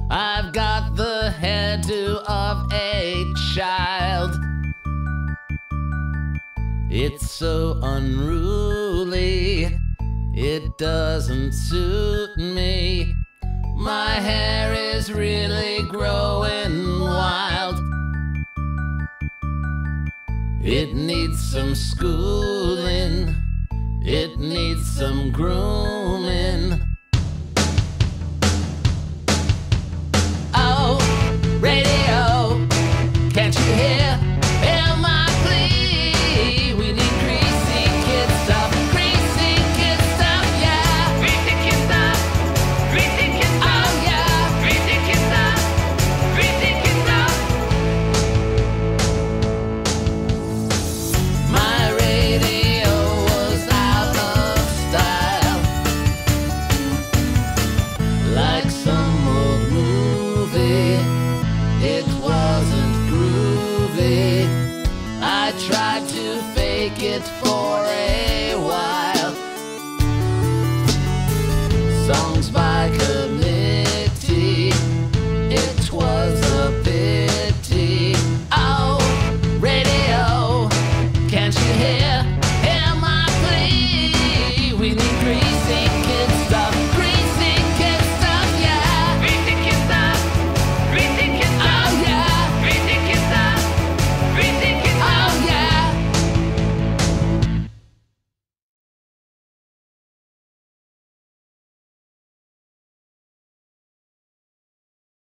I've got the hairdo of a child. It's so unruly, it doesn't suit me. My hair is really growing wild. It needs some schooling, it needs some grooming. Oh, radio, can't you hear? Hear my plea. We need greasy kid stuff, yeah. Greasy kid stuff, greasy kid stuff. Oh yeah, Greasy kid stuff, greasy kid stuff. my radio was out of style, like some old movie. It wasn't groovy. I tried to fake it for a